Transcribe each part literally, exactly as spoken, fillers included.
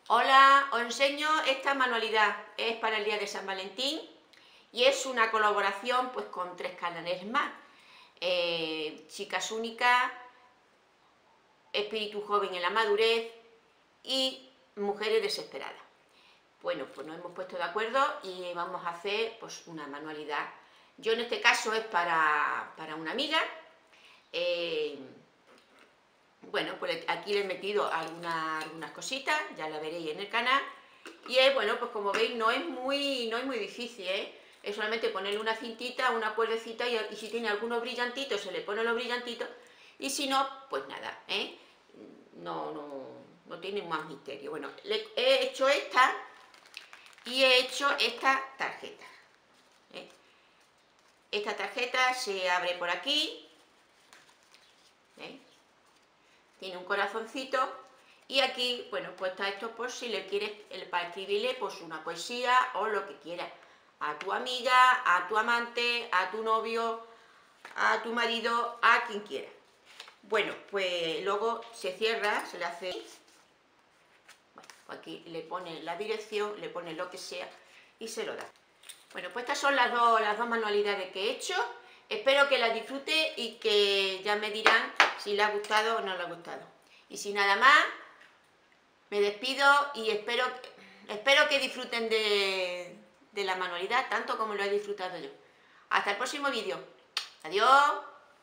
Hola, os enseño esta manualidad, es para el día de San Valentín y es una colaboración pues con tres canales más, eh, Chicas Únicas, Espíritu Joven en la Madurez y Mujeres Desesperadas. Bueno, pues nos hemos puesto de acuerdo y vamos a hacer pues una manualidad. Yo en este caso es para, para una amiga. Eh, Bueno, pues aquí le he metido algunas, algunas cositas, ya la veréis en el canal. Y es, bueno, pues como veis, no es muy, no es muy difícil, ¿eh? Es solamente ponerle una cintita, una cuerdecita y, y si tiene algunos brillantitos, se le pone los brillantitos. Y si no, pues nada, ¿eh? No, no, no tiene más misterio. Bueno, le he hecho esta y he hecho esta tarjeta, ¿eh? Esta tarjeta se abre por aquí, ¿eh? Tiene un corazoncito y aquí, bueno, pues está esto por si le quieres, para escribirle pues una poesía o lo que quieras a tu amiga, a tu amante, a tu novio, a tu marido, a quien quiera. Bueno, pues luego se cierra, se le hace, bueno, aquí le pone la dirección, le pone lo que sea y se lo da. Bueno, pues estas son las dos, las dos manualidades que he hecho. Espero que las disfrute y que ya me dirán si les ha gustado o no les ha gustado. Y sin nada más, me despido y espero, espero que disfruten de, de la manualidad tanto como lo he disfrutado yo. Hasta el próximo vídeo. Adiós.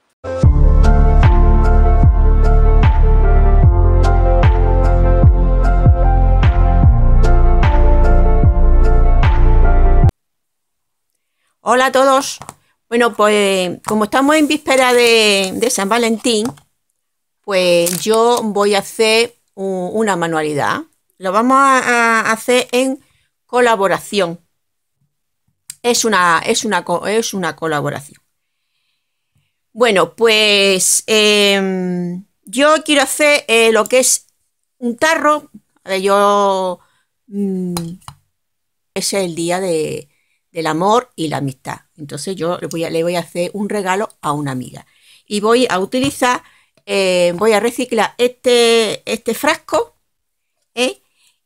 Hola a todos. Bueno, pues como estamos en víspera de, de San Valentín, pues yo voy a hacer un, una manualidad. Lo vamos a, a hacer en colaboración. Es una, es una, es una colaboración. Bueno, pues eh, yo quiero hacer eh, lo que es un tarro. A ver, yo mmm, ese es el día de, del amor y la amistad. Entonces yo le voy a, le voy a hacer un regalo a una amiga. Y voy a utilizar, eh, voy a reciclar este, este frasco, ¿eh?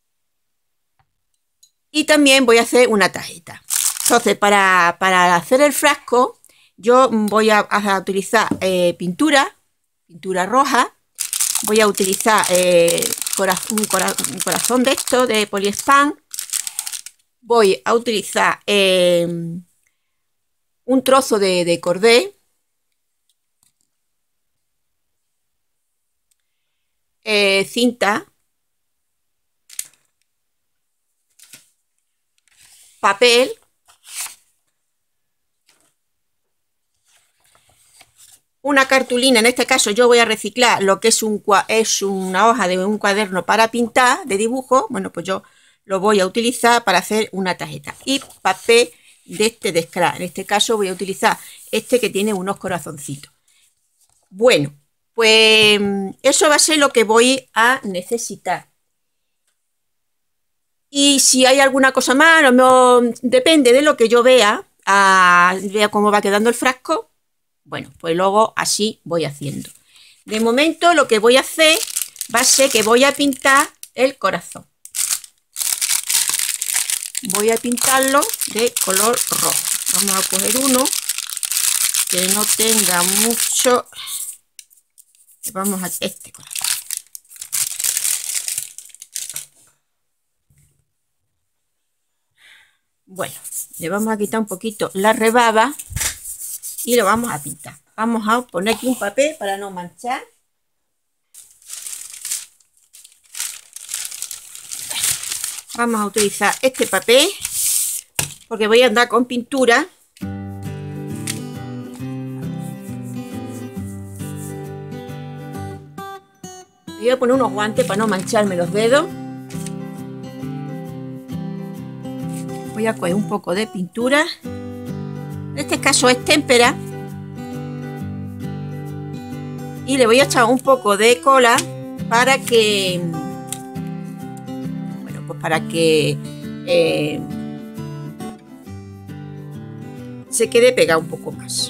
Y también voy a hacer una tarjeta. Entonces, para, para hacer el frasco, yo voy a, a utilizar eh, pintura, pintura roja. Voy a utilizar eh, corazón, un, cora, un corazón de esto, de poliespan. Voy a utilizar eh, un trozo de, de cordé, eh, cinta, papel, una cartulina. En este caso yo voy a reciclar lo que es, un, es una hoja de un cuaderno para pintar, de dibujo. Bueno, pues yo lo voy a utilizar para hacer una tarjeta. Y papel de este de scrap. En este caso voy a utilizar este que tiene unos corazoncitos. Bueno, pues eso va a ser lo que voy a necesitar. Y si hay alguna cosa más, no, depende de lo que yo vea, a, vea cómo va quedando el frasco. Bueno, pues luego así voy haciendo. De momento lo que voy a hacer va a ser que voy a pintar el corazón. Voy a pintarlo de color rojo. Vamos a coger uno que no tenga mucho. Vamos a este corazón. Bueno, le vamos a quitar un poquito la rebaba y lo vamos a pintar. Vamos a poner aquí un papel para no manchar. Vamos a utilizar este papel porque voy a andar con pintura. Voy a poner unos guantes para no mancharme los dedos. Voy a coger un poco de pintura. En este caso es témpera. Y le voy a echar un poco de cola para que, bueno, pues para que eh, se quede pegado un poco más.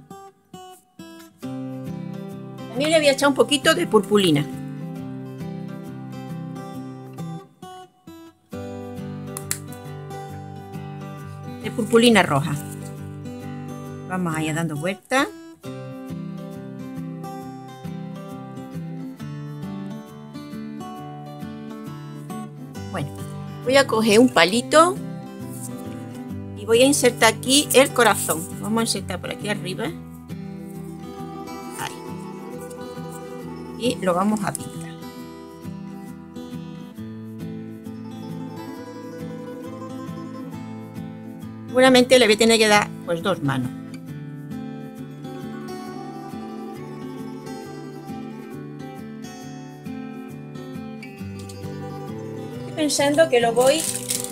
También le voy a echar un poquito de purpurina. purpurina roja. Vamos a ir dando vueltas. Bueno, voy a coger un palito y voy a insertar aquí el corazón. Vamos a insertar por aquí arriba. Ahí. Y lo vamos a pintar. Seguramente le voy a tener que dar pues dos manos. Estoy pensando que lo voy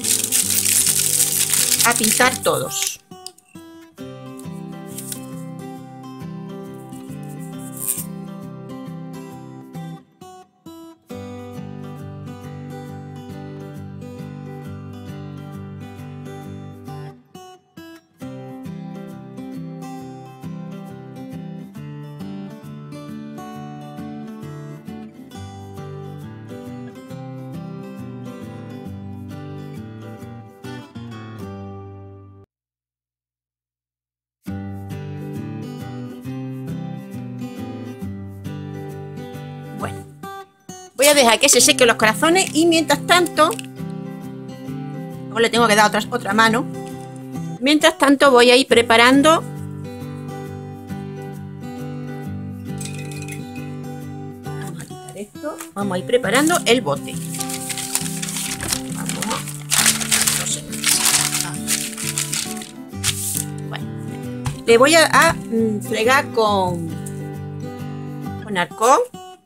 a pintar todos. Bueno, voy a dejar que se sequen los corazones y mientras tanto, luego le tengo que dar otra, otra mano. Mientras tanto voy a ir preparando vamos a quitar esto, vamos a ir preparando el bote. Vamos, no sé. Bueno, le voy a, a fregar con con alcohol.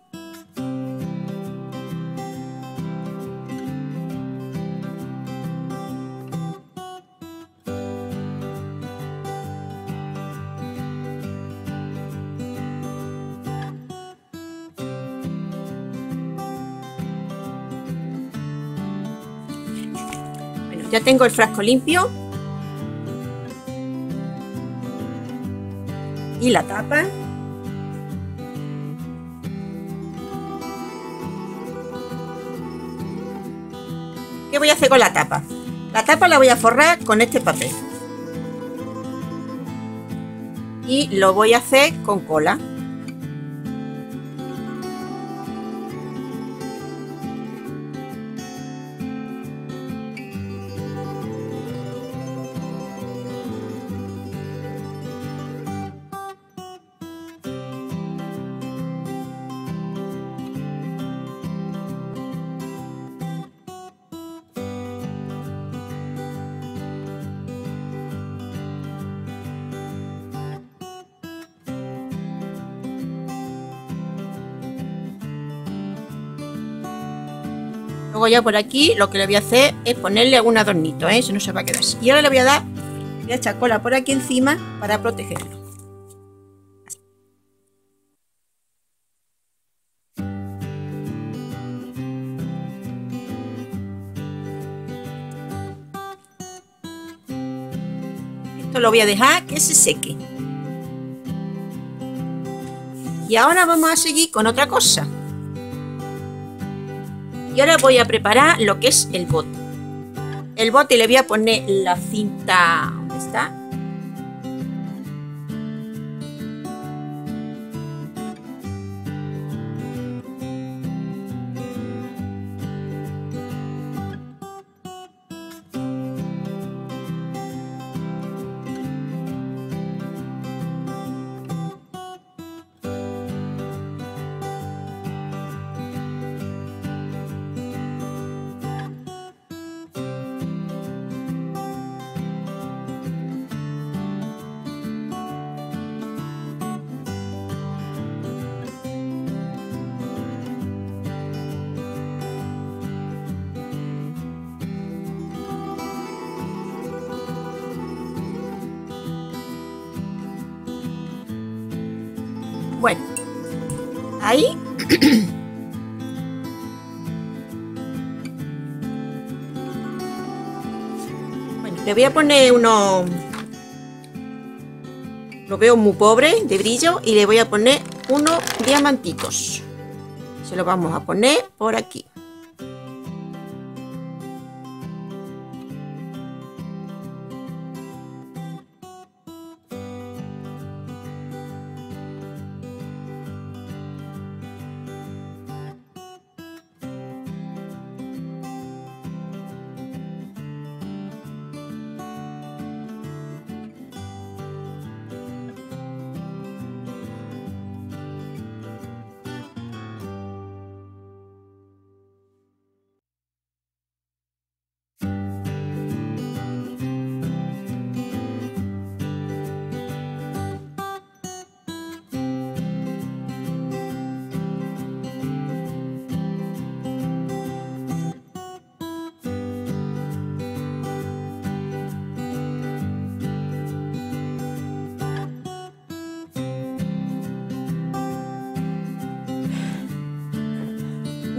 Ya tengo el frasco limpio y la tapa. ¿Qué voy a hacer con la tapa? La tapa la voy a forrar con este papel y lo voy a hacer con cola. Luego ya por aquí lo que le voy a hacer es ponerle algún adornito, ¿eh? Eso no se va a quedar así. Y ahora le voy a dar, voy a echar cola por aquí encima para protegerlo. Esto lo voy a dejar que se seque. Y ahora vamos a seguir con otra cosa. Y ahora voy a preparar lo que es el bote. El bote le voy a poner la cinta. ¿Dónde está? Bueno, ahí bueno, le voy a poner uno, lo veo muy pobre de brillo, y le voy a poner unos diamantitos. Se lo vamos a poner por aquí.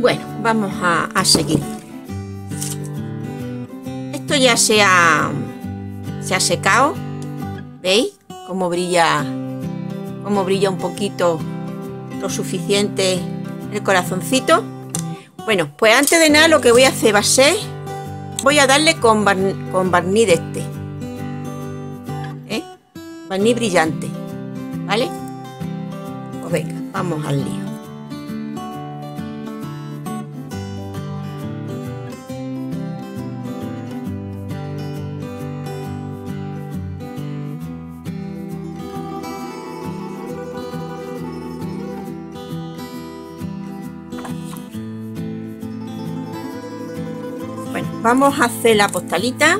Bueno, vamos a, a seguir. Esto ya se ha, se ha secado. ¿Veis? Cómo brilla, cómo brilla un poquito lo suficiente el corazoncito. Bueno, pues antes de nada lo que voy a hacer va a ser, voy a darle con, bar, con barniz de este, ¿eh? Barniz brillante, ¿vale? Pues venga, vamos al lío. Bueno, vamos a hacer la postalita.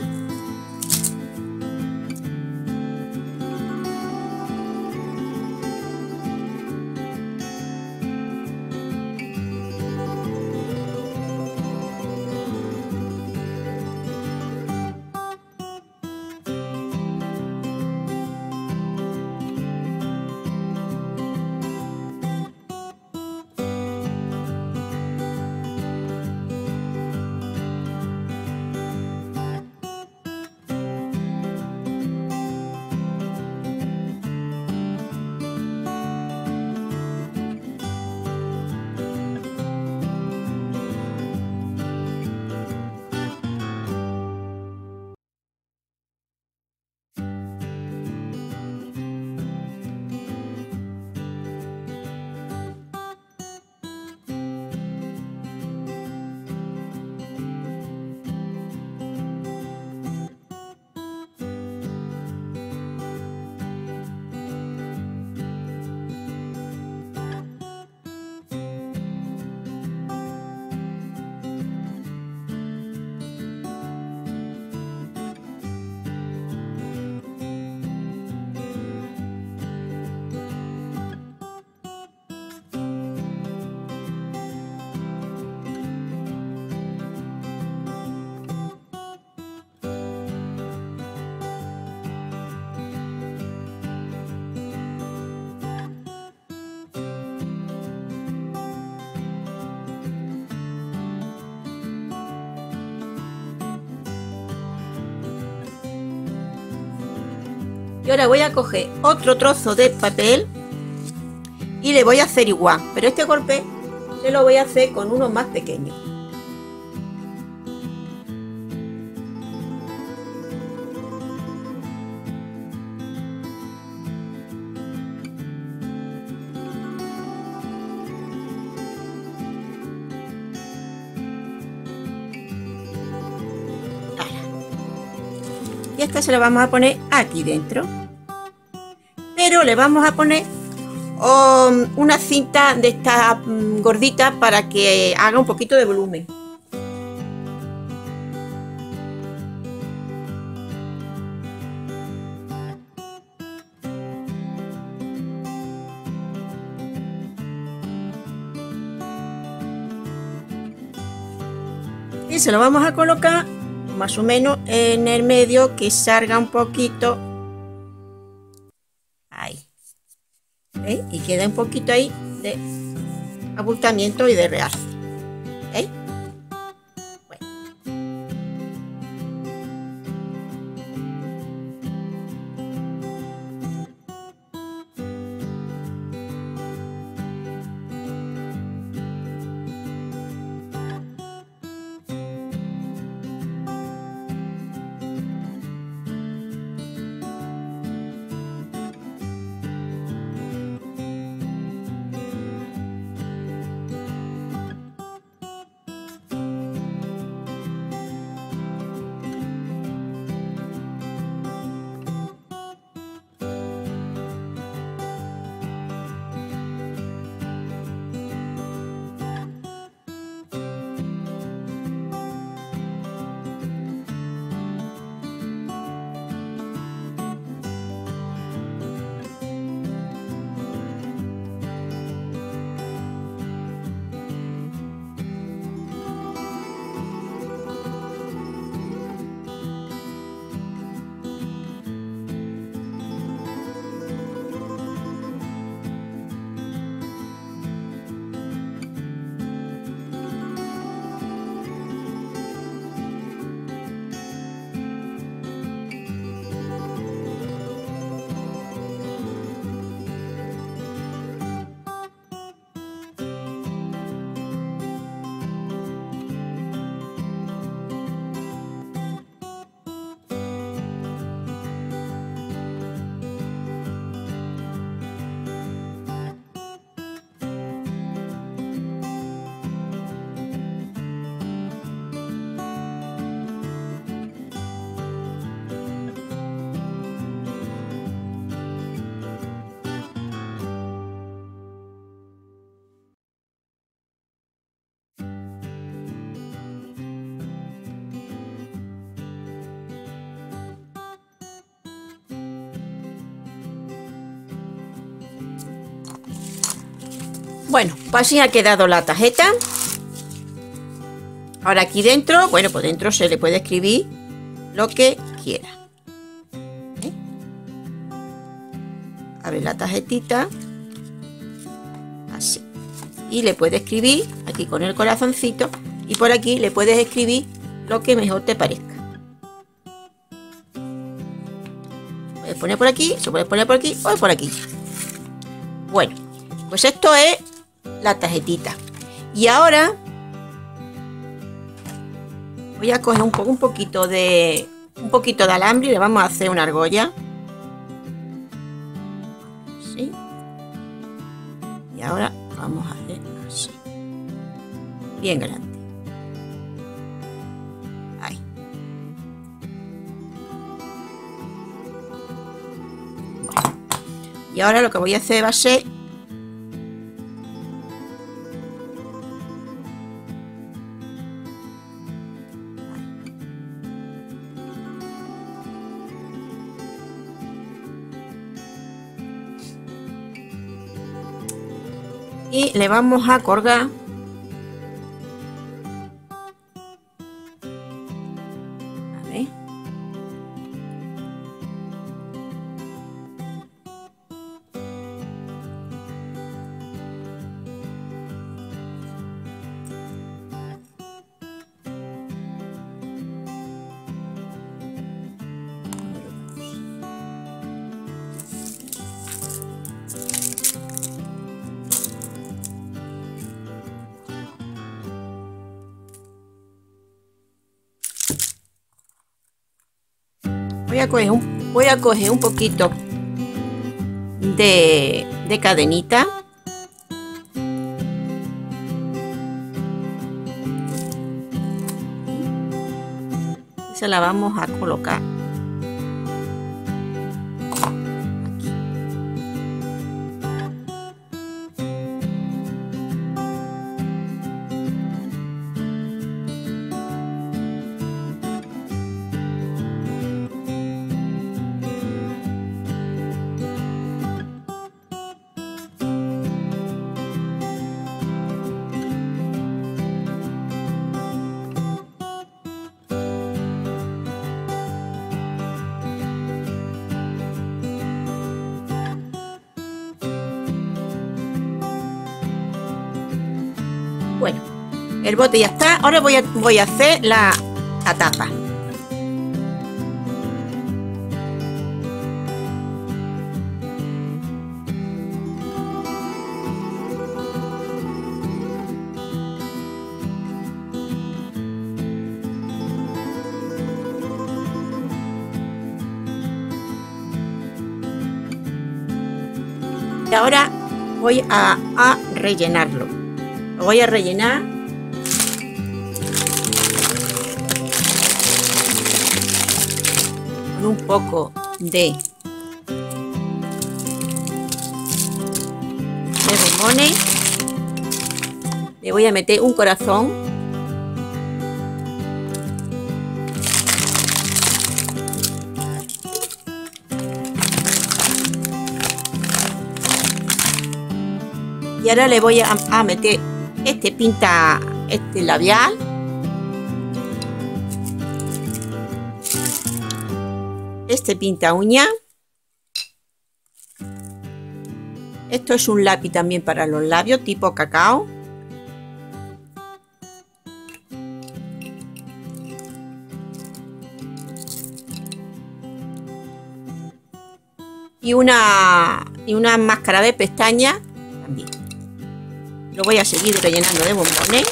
Y ahora voy a coger otro trozo de papel y le voy a hacer igual, pero este golpe se lo voy a hacer con uno más pequeño. Y esta se la vamos a poner aquí dentro, pero le vamos a poner um, una cinta de esta um, gordita para que haga un poquito de volumen. Y se lo vamos a colocar más o menos en el medio, que salga un poquito ahí. ¿Veis? Y queda un poquito ahí de abultamiento y de realce. ¿Veis? Bueno. Bueno, pues así ha quedado la tarjeta. Ahora aquí dentro, bueno, pues dentro se le puede escribir lo que quiera. ¿Eh? Abre la tarjetita. Así. Y le puedes escribir aquí con el corazoncito. Y por aquí le puedes escribir lo que mejor te parezca. Puedes poner por aquí, se puede poner por aquí o por aquí. Bueno, pues esto es la tarjetita. Y ahora voy a coger un poco, un poquito de un poquito de alambre y le vamos a hacer una argolla. ¿Sí? Y ahora vamos a hacer así, bien grande. Ahí. Bueno. Y ahora lo que voy a hacer va a ser y le vamos a colgar a ver. Voy a coger un, voy a coger un poquito de, de cadenita. Y se la vamos a colocar aquí. Bueno, el bote ya está. Ahora voy a, voy a hacer la, la tapa. Y ahora voy a, a rellenarlo. Lo voy a rellenar con un poco de, de bombones. Le voy a meter un corazón. Y ahora le voy a, a meter este pinta, este labial. Este pinta uña. Esto es un lápiz también para los labios, tipo cacao. Y una, y una máscara de pestañas también. Lo voy a seguir rellenando de bombones.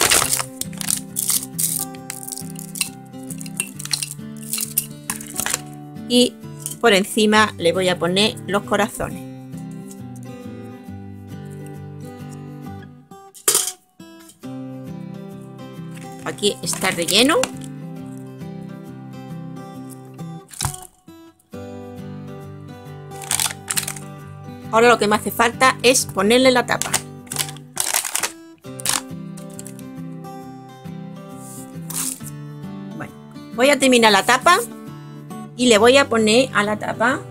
Y por encima le voy a poner los corazones. Aquí está relleno. Ahora lo que me hace falta es ponerle la tapa. Bueno, voy a terminar la tapa y le voy a poner a la tapa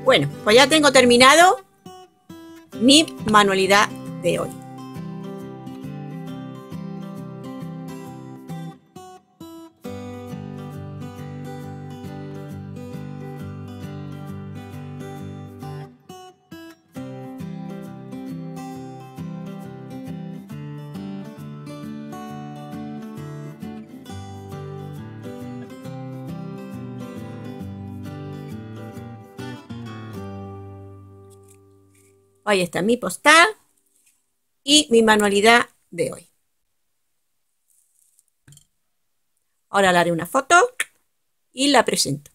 Bueno, pues ya tengo terminado mi manualidad de hoy. Ahí está mi postal y mi manualidad de hoy. Ahora le haré una foto y la presento.